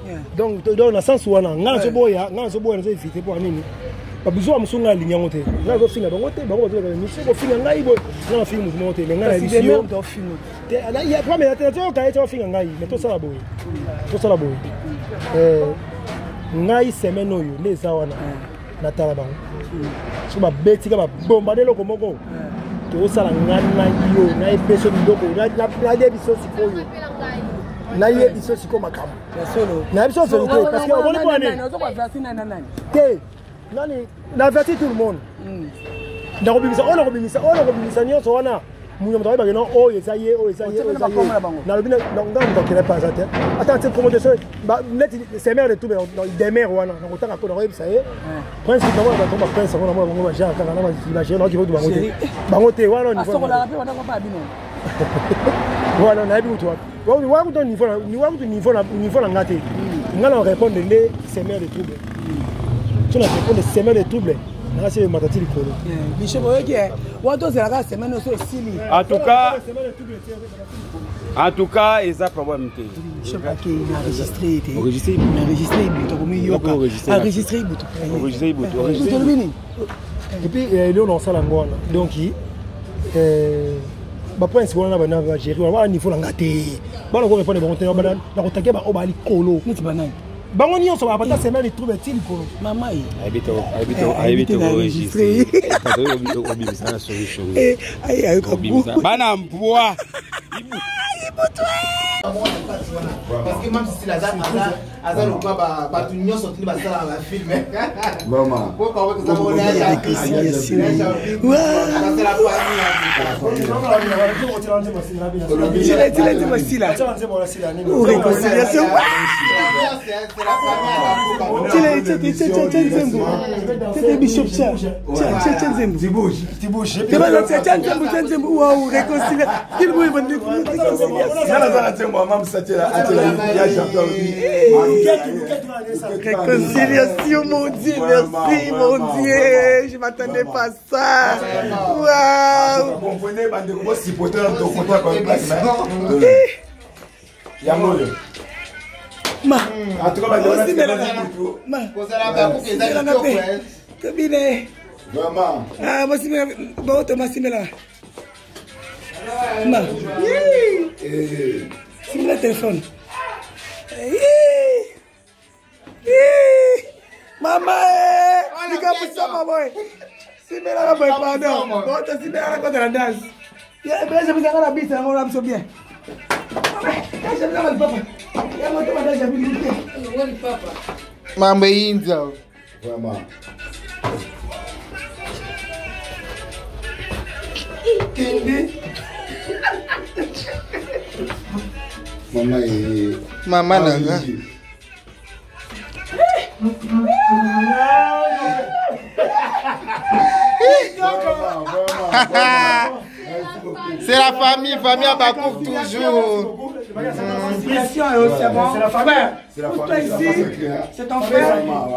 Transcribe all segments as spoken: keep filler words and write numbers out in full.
Donc dans le sens où on a ngana so boya, ngana so boya na so éviter pour nini. Ba biso amusunga linya ngote. Na go finga bangote, bango ba mission go finga ngai boy. Na finga musunga ngote, mais ngana mission do finga. Te ya kwa me te to ka to finga ngai, mais to sala boy. To sala boy. Eh ngai semaine oyo les awana. Na tala bango. So ba betika ba bombarder loko moko. To sala ngana yo, na epeso ndoko, na na de biso sikoyo. Na ye biso siko makambo. Na biso vérité parce que on est pas né. Té. Nani na averti tout le monde. Na robimisa, on robimisa, on robimisa nyonso wana. Munyo mtawe ba no oh yesaye, oh yesaye, oh yesaye. Na robina na ngamba ko pas ça. Attends, c'est comment de ça ba net c'est mère de tout dans des mères wana. Na kotaka ko na robimisa ye. Prince na ba tomba prince wana ba ngo ba ja kaka na ba imagine na ki vo bangote. Bangote wana ni fo. Wana wana ko ba bino. Voilà, on a vu toi. On voit que ton niveau, niveau niveau niveau la ngate. Ngala répondre les semeurs de troubles. Tu n'as répondu les semeurs de troubles. Là c'est matati likolo. Bishop oyoki wa to zela ka semeur so sili. En tout cas, en tout cas, ils ont problème. Bishop qui enregistré, enregistré, enregistré buto comme yoka. Enregistré buto. Enregistré buto. Et puis là on sala ngwana. Donc euh ba prince wana bana ba gérer wana niveau la ngate bana ko répondre bon terme bana na ko taker ba obali kolo niti banani bango nyonso ba pata semaine il trouve til kolo mama yi habite habite habite enregistré pas de obimisa na solution eh ayi ayi ko bana mpoa parce que même si la zone azar ou pas ba tout nyonso tini ba sala ba film maman pourquoi vous avez on a réconciliation ouais tu l'as tu l'as dit aussi là réconciliation tu l'as tu tu tu tu zembo tu bishop cha cha cha zembo Thibaut Thibaut je tu vas cha cha zembo zembo waouh réconciliation il veut venir réconciliation réconciliation, mon Dieu, merci, mon Dieu, je m'attendais pas à ça. Waouh! Vous comprenez, vous si poteur de contact comme ça. Ma, en tout cas, ma, vraiment. Ah, moi, c'est bon, Thomas, c'est là. Ma, c'est le téléphone. Maman, eh, tu as ça, maman. C'est bien là, pardon. Bon, c'est bien là quand la danse. Je vais vous avoir la bise, on va me bien. J'aime bien le papa. Il y a mon tomatage, j'ai vu le papa. Maman India. Vraiment. Kindi. Maman est. Maman nanga. C'est la famille, famille à Bakouk toujours. C'est la famille. C'est la famille. C'est ton frère.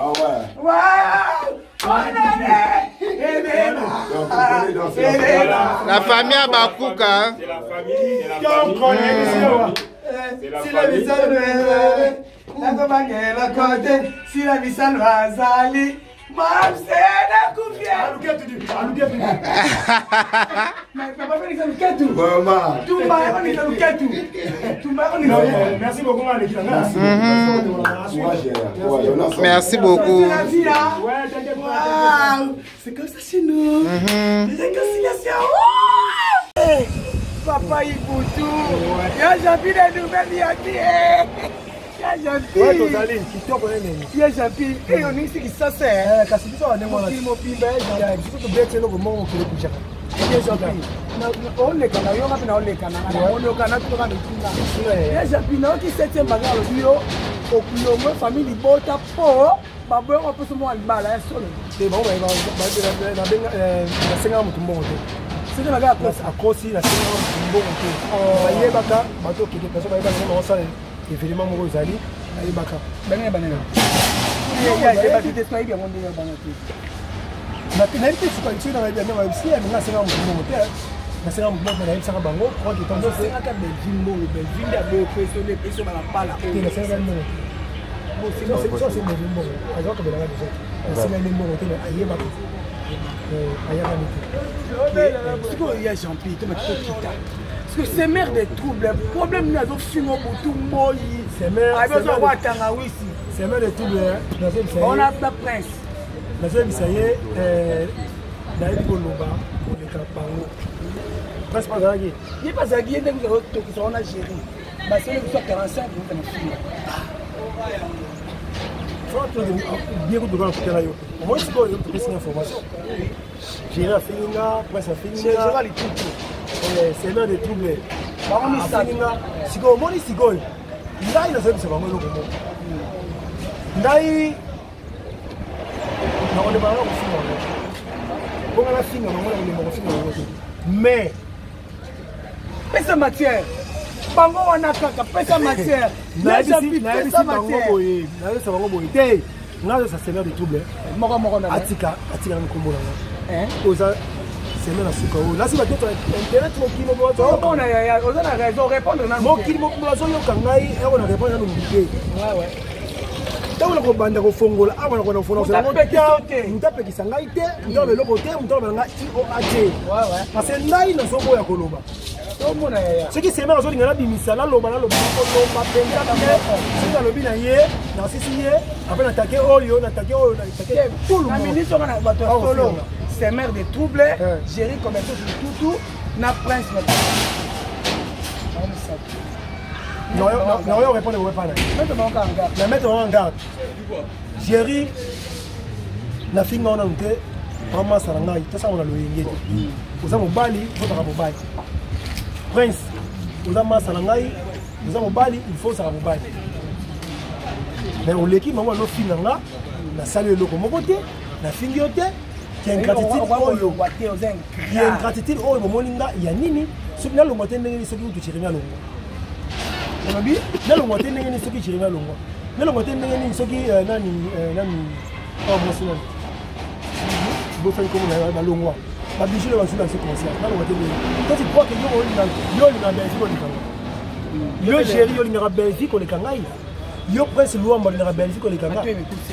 La famille à Bakouk. C'est la famille. C'est la famille. Si la visale la la la côté, si la visale Razali, mam c'est la couvrière. Mais papa fait ça le ketu. Maman. Tout m'a on est le ketu. Tout m'a on est. Merci beaucoup à l'équipe. Merci beaucoup. C'est comme ça chez nous. Réconciliation. Papa Iboutou, y'a Jampi des nouvelles yaki. Y'a Jampi. Ouais, tozali, qui t'en connaît même. Y'a Jampi. Et on est ici qui s'assait. Eh, kasi biso ane mwana. Ki mo pimbe, ya biso to bete lo mo mo kile kuchaka. Y'a Jampi. Na ole kana yo ngapi na ole kana. Ole kana to kana kinga. Y'a Jampi na ki septième bagarre le bio. Okulo mo famille bota po. Babo on peut se mo albala solo. C'est bon, ba ba ba na benga eh na senga mutumbo ngote. C'est la gare à cause la bon oh baka bato qui personne ba ba na ça évidemment mo zali ay baka bana bana ya ya ba te sai bien monde bana te na te nete tu pas tu na bien na si na senga mutumbo ngote na senga mutumbo na senga bango crois que ton senga ka be vimbo be vinde be peso le peso bala pala te na senga mo c'est ça c'est bon bon alors que là déjà c'est même bon que aïe ba aïe ba c'est quoi il y a Jean-Pierre tu m'as dit parce que c'est mère des troubles problème nous avons fini pour tout moi c'est mère avec ça va tanga oui si c'est mère des troubles on a la prince la seule ça y est euh d'ailleurs pour loba pour les capango presque pas gagné il est pas gagné dès que vous on a géré bah c'est le quarante-cinq vous faites bien que tu vas faire là moi c'est quoi tu peux information j'ai la finina presque finina c'est les tout c'est mère des troubles ba on ça finina sigo moni sigo ndai na sababu sababu loko ndai na on est pas là aussi on a la finina on a le mot finina mais pesa matière bango wana kaka pesa matière na bisi na bisi bango boye na bisi bango boye te ngazo ça c'est mère des troubles moko moko na atika atika nkombo na hein oza c'est même la suka o là si ba toto internet mo kimo mo to on a ya oza na raison répondre na mo kimo mo zo yo kangai e wona répondre na ngike ouais ouais tawo ko banda ko fongola abana ko na fona so ngo mutape kisangai te mutabe loko te mutabe nga I O A T ouais ouais parce que ndai na so boya ko loba ce qui s'est mis à la bimisa la loba la loba loba penga c'est la lobby na ye na sisi ye après attaquer oyo na attaquer oyo na attaquer tout le monde la ministre on a bato solo c'est mère des troubles gérer comme ça tout tout na prince non non non répondre au pas là mettre en garde la mettre en garde gérer la fille on a monté vraiment ça nga tout ça on a le yenge vous avez mobali faut pas mobali prince vous avez massa ngai vous avez mobali il faut ça mobali mais on l'équipe maman no fille nga na saluer le comme côté na fingiote qui est gratitude oyo il y a gratitude oyo moninga ya nini soki na longo te ndenge soki utu chirima longo on bi na longo te ndenge soki chirima longo na longo te ndenge soki nani nani oh moi c'est bon faire comme na longo ba bijou le basula c'est conscient na longo te ndenge toi tu crois que yo oli na yo oli na Belgique oli kanga yo chéri oli na Belgique oli kanga yo prince luamba oli na Belgique oli kanga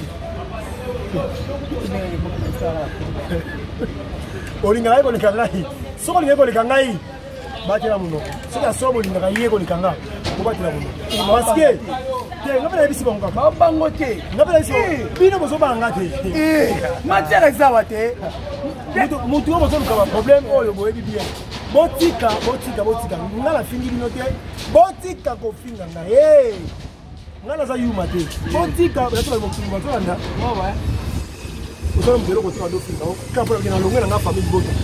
olinga ko leka ngai soko linga ko leka ngai batela muno sika sobo linga ye ko leka nga ko batela muno parce que te ngapela bisi bango kaka bango te ngapela bisi bino bozo banga te eh matière ezawa te mutu mutu bozo ka problème oyo boyebi bien botika botika botika ngala fingi bino te botika ko finga nga eh ngala za yuma te botika batela mutu batela nda ouais ouais vous allez me dire que vous avez deux filles. Quand vous avez longueur dans la famille, vous avez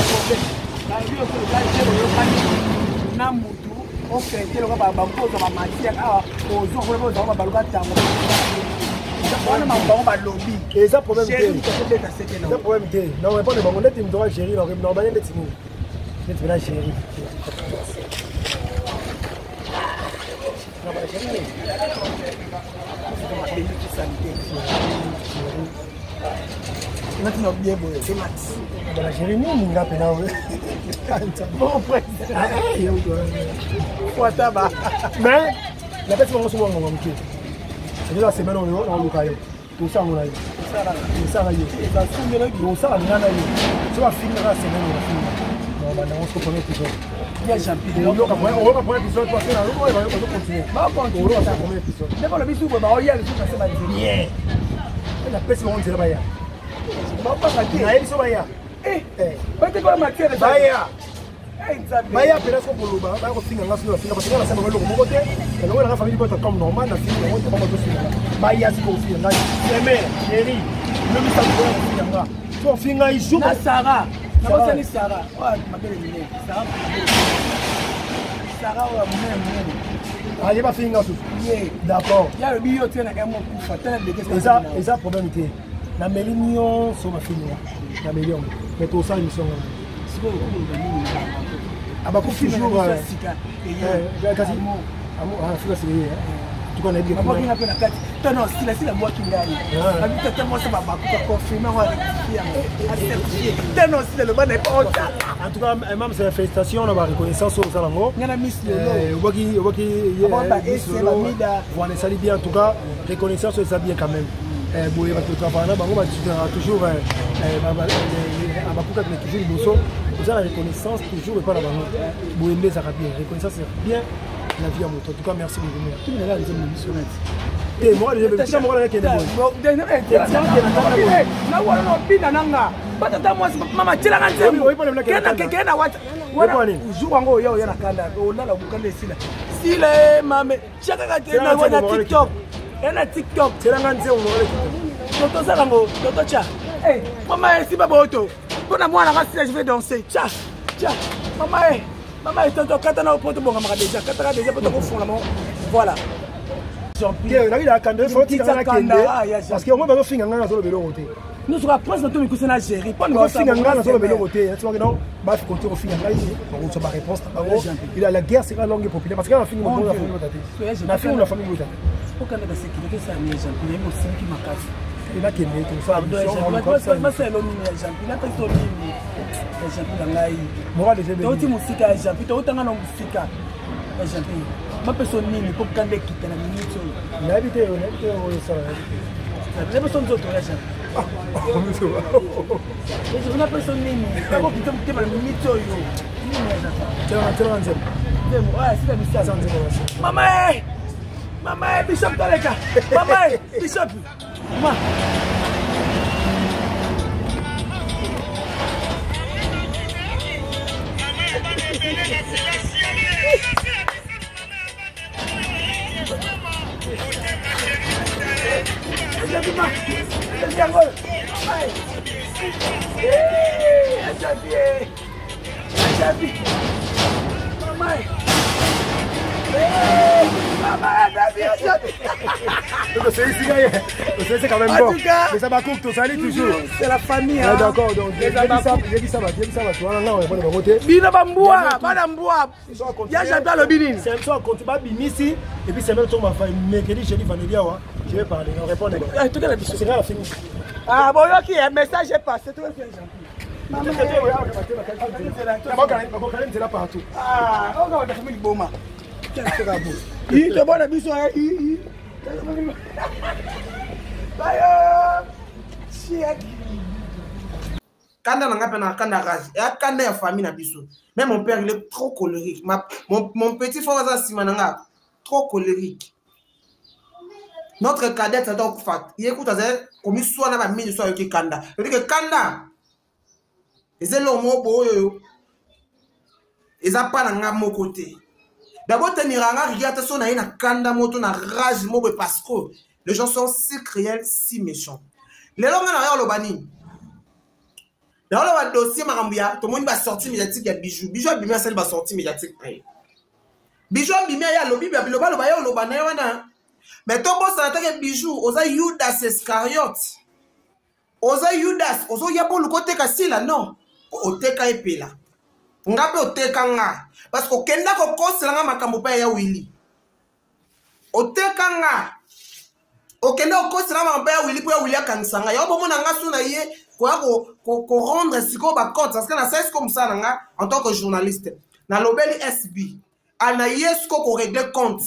et ça problème ça problème non mais pas de bon tu me dois chérie non non ben les timons tu me la chérie maintenant bien beau c'est max la chérie nous on n'a pas là bon frère quoi tabac mais la bête on se voit mon petit c'est la semaine on est on locayo tout ça on a eu ça là il va souvenir de ça on a eu tu vas finir la semaine on va finir non bah on se connaît toujours il y a Jean-Pierre on va on va prendre épisode parce que là on va continuer bah continuer on va premier épisode mais pour le bisou bah il y a le truc ça va bien la peste on dirait bah ya nayebi so baya bate kola matière baya baya pena so koloba baya kofinga nga sino bafinga parce que nasema eloko moko te eloko na famille bota comme normal na finga yango te bakotofinga baya siko ofinga nga eme eri lobisa kola kofinga nga so ofinga isu na Sarah nakosani Sarah mabele mine Sarah Sarah wa mene aye bafinga susu d'accord ya lobi yo te na emo kufa tena de que ça et ça problème te na melinio so ma fini na million mais tout ça ils sont siko aba ko toujours eh kasi amo ah fika c'est tout cas, on a dit que moi, il a fait la carte. Non, si la si la boîte qui gagne. Habite tellement ça va pas confirmer, on va rectifier. Non, si le ban n'est pas en tout cas, même c'est félicitations, on a reconnaissance au Salango. Il y a Miss Lolo. Waki Waki voilà, ça dit bien en tout cas, reconnaissance ça bien quand même. Eh boy, parce que travail là, bango toujours euh à Bakuka mais toujours bosso. Vous avez la reconnaissance toujours et pas la bango. Boy, mais ça va bien. Reconnaissance c'est bien. La vie à moto. En tout cas, merci beaucoup. Qui est là, les hommes missionnaires. Et moi, je vais dire, moi, je vais dire, bon, dernier, na wala no bina nanga. Batata moi, mama tira ngante. Kena kena wat. Wala jour ngo yo yana kanda. O la la bukande sila. Sile mame, chaka kate na wana TikTok. Ena TikTok. Tira ngante on wala. Toto sala ngo, toto cha. Eh, mama si baba auto. Bona mwana ka je vais danser. Cha, cha. Mama eh. Maman est en train de faire bon déjà quatre déjà pour te fond là voilà Jean-Pierre là il a quand faut qu'il parce que moi va finir ngana sur le vélo côté nous sera presque tout micro na gérer pas nous finir ngana sur le vélo côté tu vois que non bah faut continuer finir là on se pas réponse il a la guerre c'est pas longue et populaire parce que la fin on la famille tati la fin on la famille tati aucun de sécurité ça mais Jean-Pierre moi aussi qui m'a cassé il a qu'aimer tout ça moi c'est l'homme Jean-Pierre il a pas tout Jean-Pierre ngai moi déjà tu musique à Jean-Pierre tu tanga na musique à Jean-Pierre ma personne nini pour kande kita na minute na habité on habité on ça la personne d'autre là Jean mais une personne nini pour kita te na minute yo nini Jean-Pierre tu vas tu vas nzembo ouais c'est la mission ça nzembo maman maman bishop daleka maman bishop ma c'est quand même bon. Mais ça va couper tout ça toujours. C'est la famille. D'accord, donc j'ai dit ça, j'ai dit ça, j'ai dit ça, tu vois là on va de côté. Bina bamboa, madame boa. Ya j'attends le binin. C'est un soir quand tu vas bimisi et puis c'est même ton ma famille mercredi jeudi vendredi je vais parler, on répond. En tout cas la mission c'est là fini. Ah bon OK, un message est passé, tout va bien gentil. Maman, c'est là partout. Ah, on va faire une bombe. Qu'est-ce que ça vaut? Il te bonne mission hein. Kanda n'a pas kanda rage. Et kanda ya famille na biso. Même mon père il est trop colérique. Ma, mon, mon petit frère ça simananga trop colérique. Notre cadet ça donc fat. Il écoute ça comme il soit na ba mini soit avec kanda. Il dit que kanda c'est le mot boyo. Ils a pas na mon côté. D'abord tenir en regarde son na kanda moto na rage mo parce que les gens sont si cruels, si méchants. Les gens ont le bani. Dans le dossier Marambia, tout le monde va sortir médiatique il y a Bijou. Bijou Bimia celle va sortir médiatique près. Bijou Bimia ya lobby ba biloba loba ya loba na wana. Mais ton boss ça attaque Bijou, oza Judas Iscariote. Oza Judas, ozo ya pour le côté kasila non. Oteka epela. Ngape oteka nga parce que kenda ko kosela nga makambo pa ya Willy. Oteka nga. Okende okosela makambo ya Willy po ya Willy akanisanga. Ya bomo na nga suna ye quoi ko ko rendre siko ba compte parce que na c'est comme ça nga en tant que journaliste. Na lobeli S B. Ana yesko ko régler compte.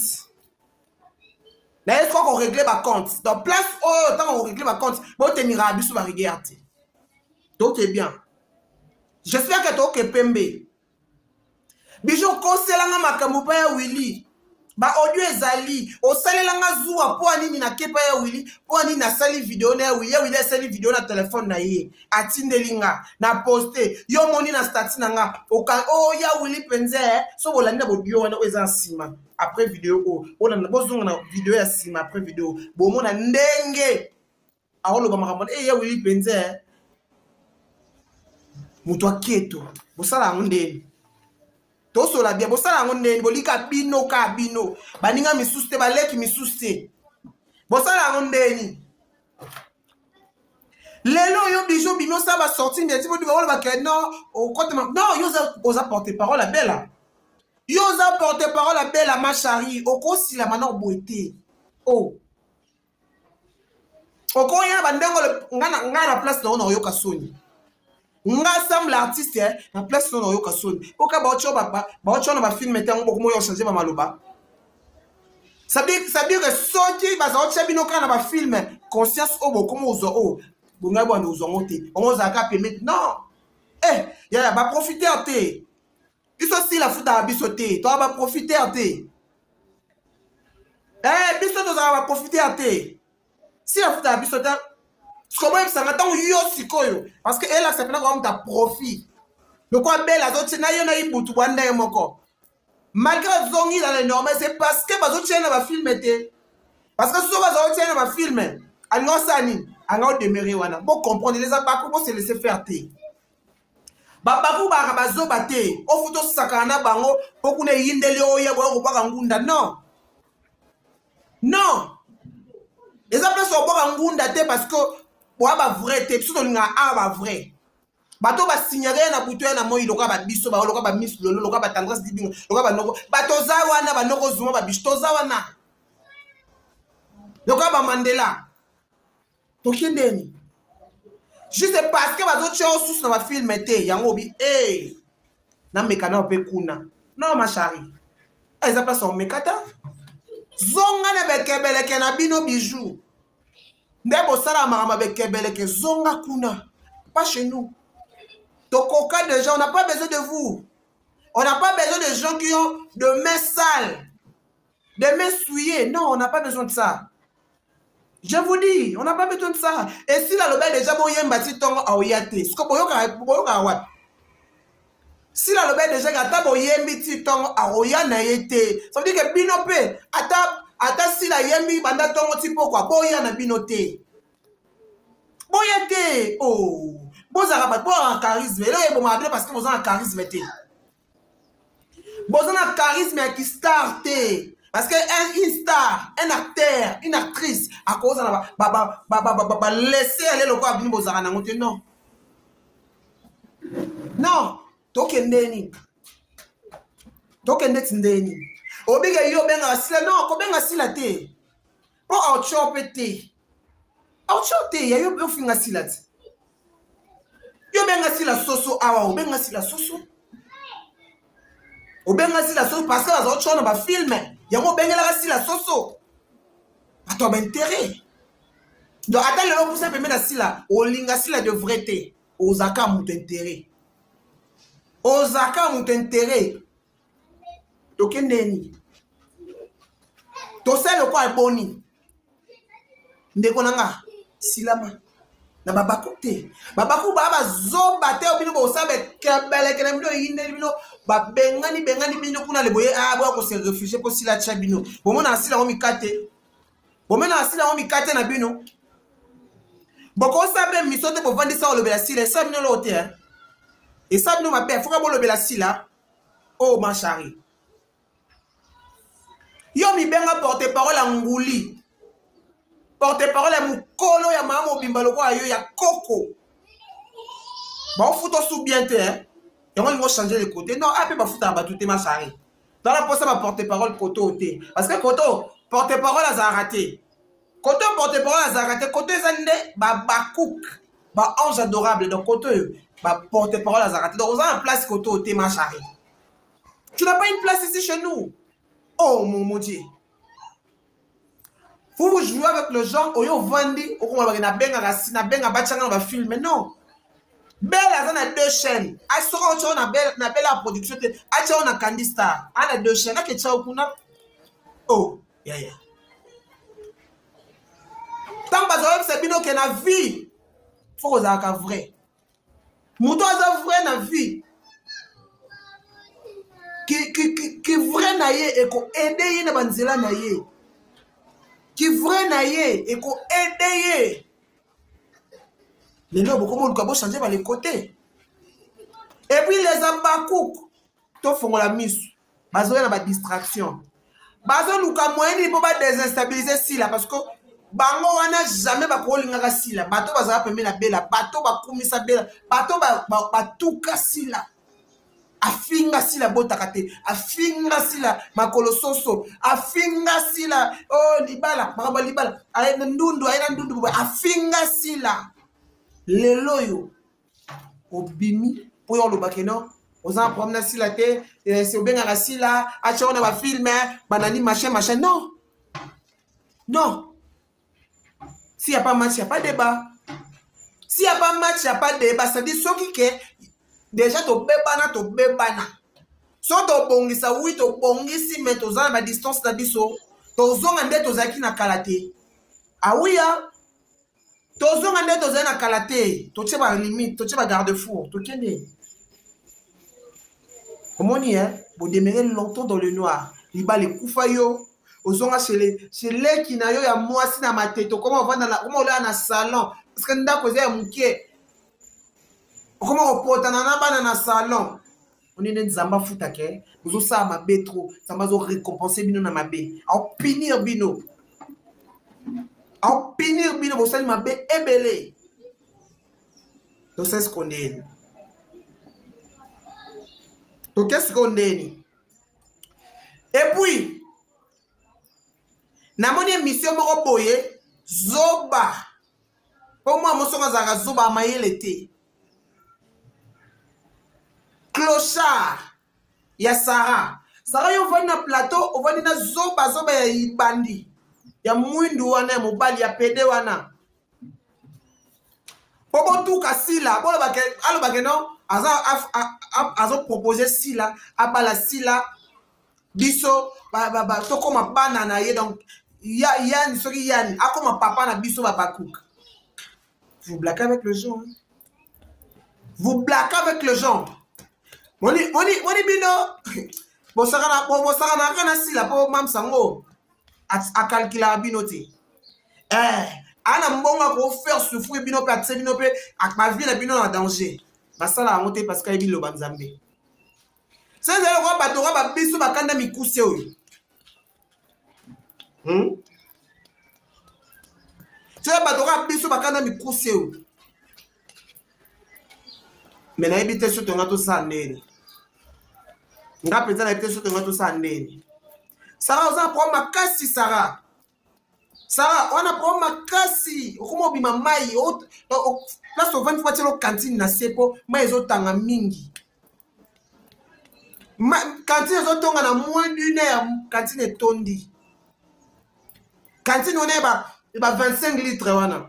Na yesko ko régler ba compte. Donc place oh tant on régler ba compte, bo tenira abisu ba regarder. Donc c'est bien. J'espère que toi que Pembe. Bijou kosela nga makambo pa ya Willy. Ba audio ezali o salela nga zuwa po anini na kepa ya Willy po anini na sali video na Willy Willy sali video na téléphone na ye atindelinga na poster yo moni na statut na nga o ka o ya Willy penze so bolanda bodio wana eza nsima après vidéo o ona bozunga na video ya sima après vidéo bo mona ndenge aholo ba makambo e ya Willy penze muto aketo bosala ngondeni Toso la bien, bo sala ngondeni bolika bino ka bino. Baninga misuste baleki misuste. Bo sala ngondeni. Lelo yo Bijou bino ça va sortir mais tu vas dire va que non au côté non yo osa porter parole à Bella. Yo osa porter parole à Bella ma chérie, au kosi la maintenant boité. Oh. Oko ya bandengo ngana ngana place na ona yoka soni. Nga semble l'artiste hein, na place na yoka soni. Oka ba ocho baba, ba ocho na ba film etango beaucoup mo changer ba maloba. Ça veut ça veut dire que soki ba za ocho bino kana ba film conscience o beaucoup mo zo o. Bunga bwana uzo ngote. On za ka permettre non. Eh, ya ba profiter té. Biso si la futa biso té, toi ba profiter té. Eh, biso to za ba profiter té. Si la futa biso té, comment ça m'attend yo sikoyo parce que elle a c'est vraiment ta profit. Le quoi belle azote na yo na ibutu banda moko. Malgré zongi dans les normes, c'est parce que bazo tient na film té. Parce que so bazo tient na film, algo sani, algo demeurer wana. Bon comprendre les abakou bon se laisser faire té. Babaku ba bazo baté, o futo sakana bango, beaucoup ne yindeli o ya bo ba ngunda non. Non. Les appels sont pas en gunda parce que pour ba vrai té tout nga a ba vrai. Bato ba signaler na buto na moi loka ba biso ba loka ba miss lolo loka ba tendresse dibinga loka ba noko bato za wana ba noko zuma ba biso za wana. Loka ba Mandela. Tokindeni. Juste parce que bazo tcho sous na ba film té yango bi eh na mekana pe kuna. Non ma chérie. Les appels sont mekata. Zonga ne bekebeleke na bino bijou. Ndebo sala marama bekebeleke zonga kuna. Pas chez nous. Tokoka de gens, on n'a pas besoin de vous. On n'a pas besoin de gens qui ont de mains sales, de mains souillées. Non, on n'a pas besoin de ça. Je vous dis, on n'a pas besoin de ça. Et si la lobe déjà bon yem bati tongo aoyate, ce que boyoka boyoka wat. Si la lobe déjà gata bo yembi ti tongo aoya na yete, ça veut dire que binope ata ata si la yembi banda tongo ti pokwa boya na binote. Boyate oh. Bon, ça va pas un charisme. Là, il m'a appelé parce que vous avez un charisme. Vous avez un charisme qui star. Parce qu'une star, un acteur, une actrice, à cause de la laisser aller le corps à vous avez non. Non. Token Deni. Token Deni. Obiga yo benga sila. Non, ko benga sila te. Pour autre chose, te. Autre chose, te. Ya yo benga sila te. Yo benga si la soso awa o benga si la soso o benga si la soso parce que la autre chose ba film yango benga la si la soso ato ba intérêt donc attends le pour ça permet la si la o linga si la de vérité o zaka mut intérêt o zaka mut intérêt to kendeni to sel ko boni ndeko nanga silama na babaku te babaku baba zomba te obino bo sabe kebele kele mdo yinde bino ba bengani bengani bino kuna le boye ah bo ko se réfugier ko sila cha bino bo mona asila o mikate bo mona asila o mikate na bino bo ko sabe misote bo vandi sa o le bela sila sa bino lo te hein et ça bino ma père faut ka bo le bela sila oh ma chérie yo mi benga porte parole à nguli porte-parole à Mukolo ya mama obimba loko ayo ya koko. Ba on fout sous bien te hein. Et on va changer les côtés. Non, après ba fout ba tout ma chérie. Dans la poste ba porte-parole koto oté parce que koto porte-parole a raté. Koto porte-parole a raté, koto ezande ba bakouk, ba ange adorable donc koto ba porte-parole a raté. Donc on a en place koto oté ma chérie. Tu n'as pas une place ici chez nous. Oh mon mon Dieu. Vous vous jouez avec le genre, vous vendez, vous avez un benga rasina, benga bachanga va filmer, non. Belle a deux chaînes. A sera on a belle, na belle production. A tcha on a Candy Star. A deux chaînes. A que tcha kuna. Oh, yeah yeah. Tant que vous avez bino que na vie, faut que vous ayez vrai. Mouton a vrai na vie. Qui qui qui qui vrai na ye et ko aider ye na banzela na ye. Qui vrai na ye et ko aider ye. Les gens beaucoup de gens changer par les côtés. Et puis les ambakouk, to font la mise. Bazo na ba distraction. Bazo luka moyen ni pas déstabiliser si là parce que bango wana jamais ba ko linga si là. Bato baza pembe na bela, bato ba kumisa bela, bato ba ba tuka si là. afinga sila botaka te afinga sila makolo soso afinga sila oh libala makambo libala ayena ndundu ayena ndundu afinga sila lelo yo obimi po yo lobake no oza problème na sila te c'est obengaka sila acha on ba film banani machin machin non non s'il y a pas match il y a pas débat s'il y a pas match il y a pas débat ça dit ce qui que déjà to bebana to bebana so to bongisa oui to bongisi mais to za na distance na biso to zonga nde to zaki na kalate ah oui ah to zonga nde to za na kalate to tche ba limite to tche ba garde fou to kende omoni hein vous demeurez longtemps dans le noir liba le kufa yo ozonga chez chez les qui na yo ya mwasi na mateto comment on va dans la comment on est na salon parce que ndako za mukie comment on porte na bana na salon on est nzamba futa ke ozo sa mabe trop samba zo récompenser bino na mabe au punir bino au punir bino bo sali mabe ebele donc c'est ce qu'on est donc qu'est-ce qu'on est et puis na moni mission moko boye zoba pour moi mo songa zaka zoba mayele te clochard ya Sarah Sarah yo vani na plateau o vani na zoba zoba ya ibandi ya mwindu wana mobali ya pede wana popo tuka sila bolo bake alo bake no aza azo proposer sila abala sila biso ba ba ba to koma bana na ye donc ya yani soki yani akoma papa na biso ba bakuka vous blaguez avec le genre hein? Vous blaguez avec le genre moni moni moni bino bo sakana bo sakana kana sila po mam sango a calculer bino te eh ana mbonga ko faire souffrir bino pe atse bino pe ak ma vie na bino na danger basala monter parce que bino banzambe c'est ça ko ba to ba biso bakanda mikuse oyo hmm c'est ba to ba biso bakanda mikuse oyo mais na ebite so to ngato sandene nga peza na ebite so to ngato sandene Sarah oza pro makasi Sarah Sarah ona pro makasi okomo bima mai o place au vingt fois telo cantine na sepo mai zo tanga mingi ma cantine zo tonga na moins d'une heure cantine tondi cantine on est ba ba vingt-cinq litres wana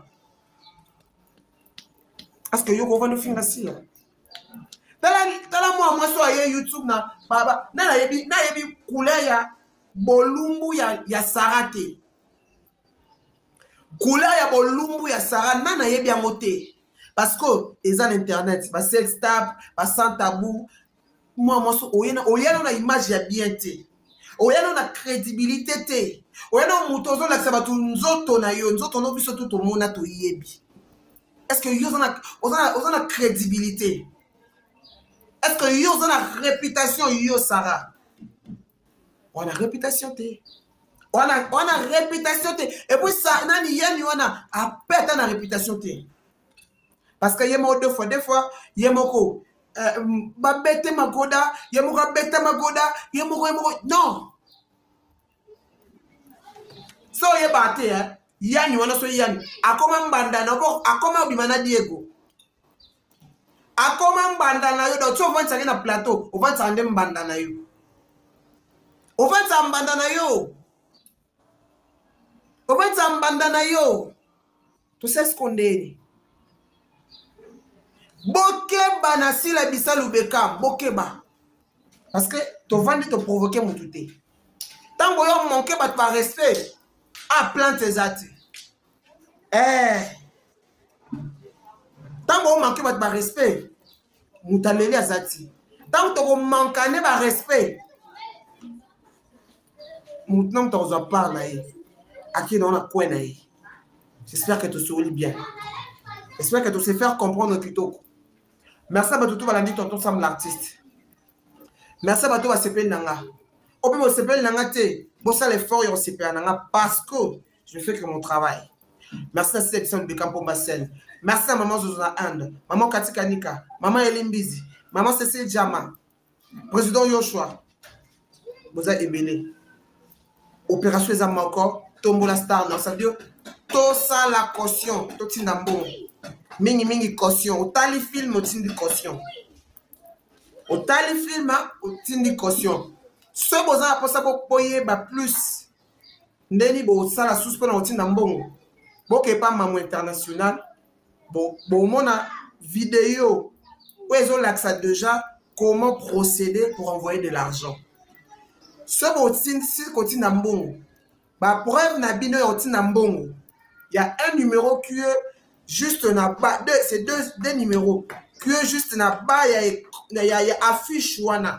parce que yo ko vendre finga si tala tala moi moi so aye YouTube na baba na na yebi na yebi couleur ya bolumbu ya ya Sarate couleur ya bolumbu ya Sarah na na yebi amote parce que eza l'internet ba sex tap ba sans tabou moi moi so oyena oyena na image ya bien te oyena na crédibilité te oyena mutozo la sabatu nzoto na yo nzoto no biso tout mona to yebi est-ce que yo na ozana ozana crédibilité est-ce que yo ozana réputation yo Sarah on a réputation te on a on a réputation te et puis ça nani yani wana a perdre na réputation te parce que yemo deux fois deux fois yemoko euh ba bete magoda yemoko bete magoda yemoko yemoko non so ye bate hein yani wana so yani akoma mbanda na bo akoma bimana Diego akoma mbanda na yo do so vant na plateau o vant ande mbanda na yo o vant mbanda na yo o vant mbanda na yo tu sais ce qu'on est bokeba na sila bisalu beka bokeba parce que to vandi te provoquer mutute tango yo manquer ba par respect à plante tes ati eh tango manquer ba par respect mutaleli azati tango to manquer ba respect maintenant tu en parles là à qui on a quoi là j'espère que tu souris bien j'espère que tu sais faire comprendre plutôt. Merci à tout le monde tonton Sam l'artiste. Merci à tout le monde nanga. Au plus on s'appelle nanga te. Bon ça l'effort on s'appelle nanga parce que je fais que mon travail. Merci à cette émission de Campo Bassel. Merci à maman Zozana Inde, maman Katika Nika, maman Elimbizi, maman Cécile Jama. président Yoshua vous avez ébélé opération Zamako Tombola Star non ça veut dire tout ça la caution tout tinambo mingi mingi caution au tali film au tindi caution au tali film au tindi caution ce besoin pour ça pour payer ba plus ndeni bo ça la sous pour au tinambo bon que pas maman international bon bon mona vidéo où ils ont l'accès déjà comment procéder pour envoyer de l'argent ce beau tin si côté nambongo ba preuve na bino côté nambongo il y a un numéro qui est juste na bas deux c'est deux deux numéros qui est juste na bas il y a il y a affiche wana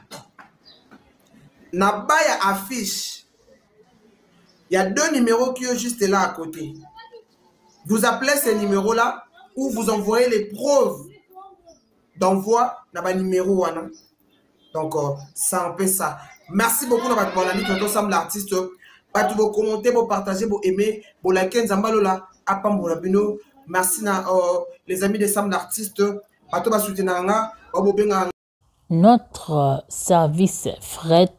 na bas il y a affiche il y a deux numéros qui est juste là à côté vous appelez ces numéros là ou vous envoyez les preuves d'envoi dans le numéro wana donc euh, ça un peu ça. Merci beaucoup à votre ami qui ensemble l'artiste. Pas tout vos commenter, vos partager, vos aimer, vos liker, Zambalola, Apambola Bino. Merci à euh, les amis de Sam l'artiste. Pas tout va soutenir. Notre service fret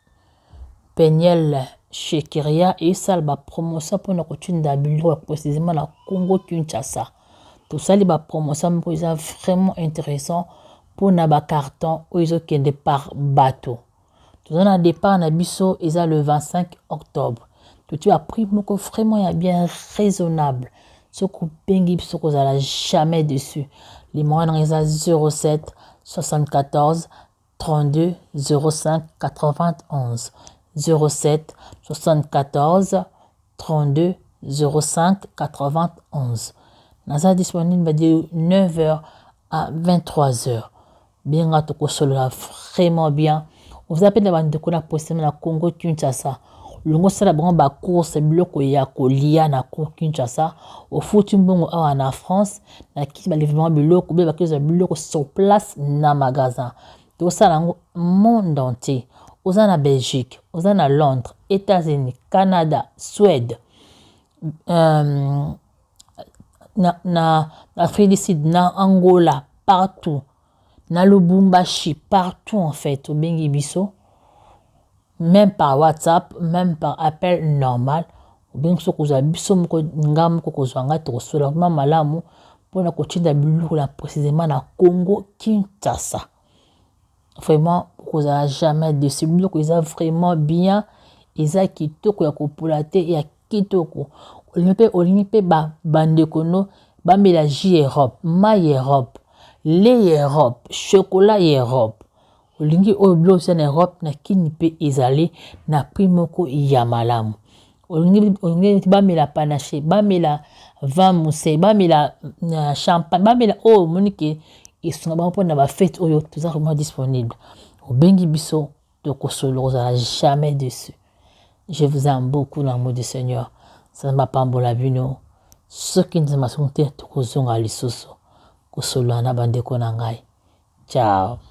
Peniel chez Kiria et Salba promotion pour notre coutume d'Abilo précisément la Congo Kinshasa. Tout ça, les promotions pour vraiment intéressant pour naba carton où ils ont qui départ bateau. Tout ça, un départ na biso ils ont le vingt-cinq octobre. Tout tu as pris mon vraiment il bien raisonnable. Ce coup bengi ce qu'on a jamais dessus. Les moyens ils zéro sept soixante-quatorze trente-deux zéro cinq quatre-vingt-onze zéro sept soixante-quatorze trente-deux zéro cinq quatre-vingt-onze. Naza disponible de neuf heures à vingt-trois heures. Bien à toko solo vraiment bien. Vous appelez la bande de la posté na Congo Kinshasa. Longo sala bon ba course bloco ya kolia na Congo Kinshasa. Au foutumbongo en France, na ki ba livrement bloco be ba que bloco sur place na magasin. Tout ça dans monde entier. Aux en Belgique, aux en Londres, États-Unis, Canada, Suède. Euh, na na Afrique du Sud, na Angola, partout, na Lubumbashi, partout en fait, au Bengi Bisso, même par WhatsApp, même par appel normal, au Bengi Bisso koza biso moko ngam ko kozwanga to sola malamu pour na kotinda bilu la précisément na Congo Kinshasa. Vraiment koza jamais de ce bilu ko za vraiment bien, eza kitoko ya kopulate ya kitoko. Olympe Olympe ba bandekono ba mélange Europe, maille Europe, lait Europe, chocolat Europe. Olingi oblo en Europe na kini pe ezali na primoko ya malamu. Olingi olingi ba mela panache, ba mela vin moussé, ba mela champagne, ba mela oh monique ils sont ba pour na ba fête oyo tout ça vraiment disponible. Au bengi biso de kosolo jamais dessus. Je vous aime beaucoup l'amour du Seigneur. Ça m'a pas bon la vino. Ce qui nous m'a sonné tout kozonga lisusu. Kosolo na bande konangai. Ciao.